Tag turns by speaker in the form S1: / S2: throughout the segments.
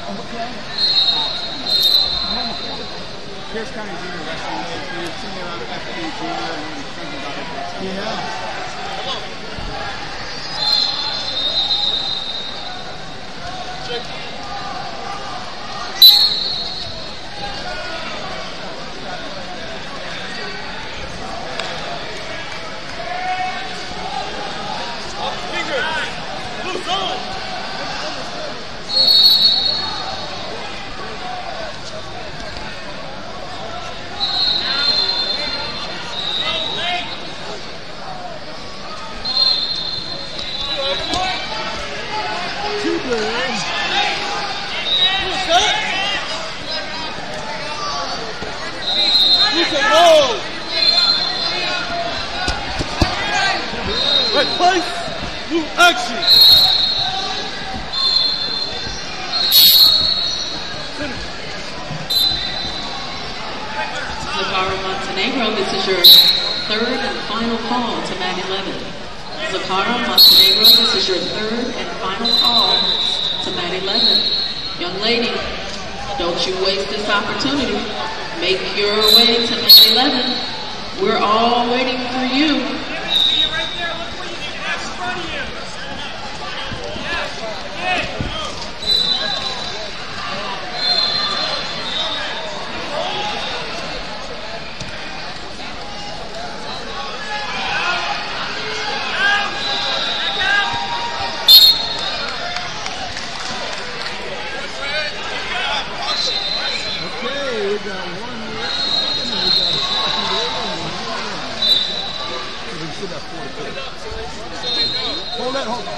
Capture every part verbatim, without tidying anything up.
S1: Pierce County Junior Wrestling. We've seen you around F P Junior and we're thinking about it. Yeah. Check.
S2: Right place, new action.
S3: Zakara Montenegro, this is your third and final call to mat eleven. Zakara Montenegro, this is your third and final call to mat eleven. Young lady, don't you waste this opportunity. Make your way to mat eleven. We're all waiting for you.
S1: Hold that, hold.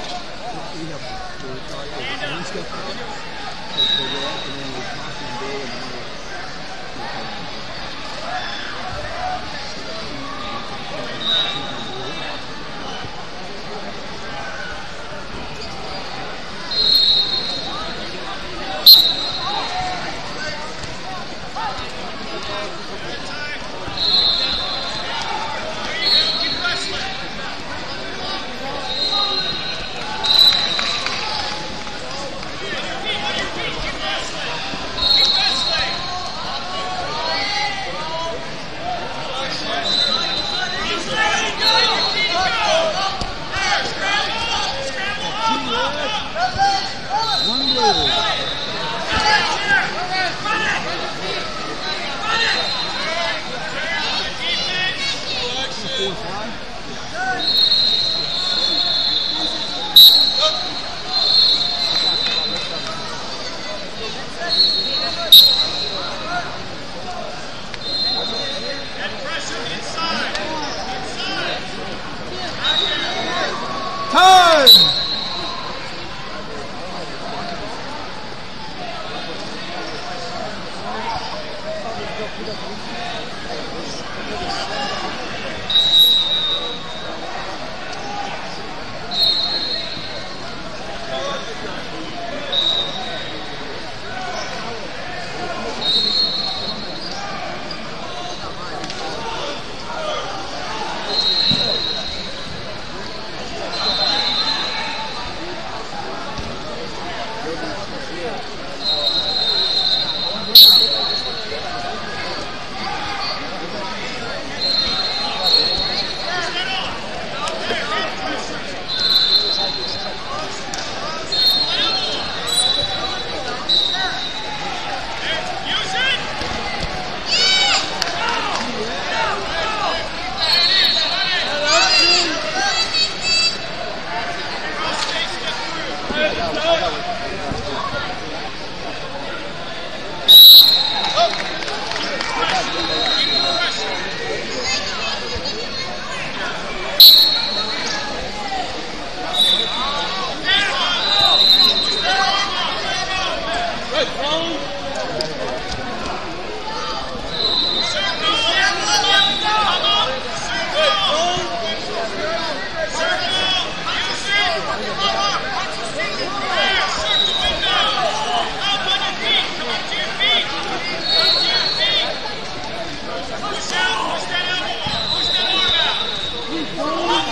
S4: Push that elbow, push that arm out.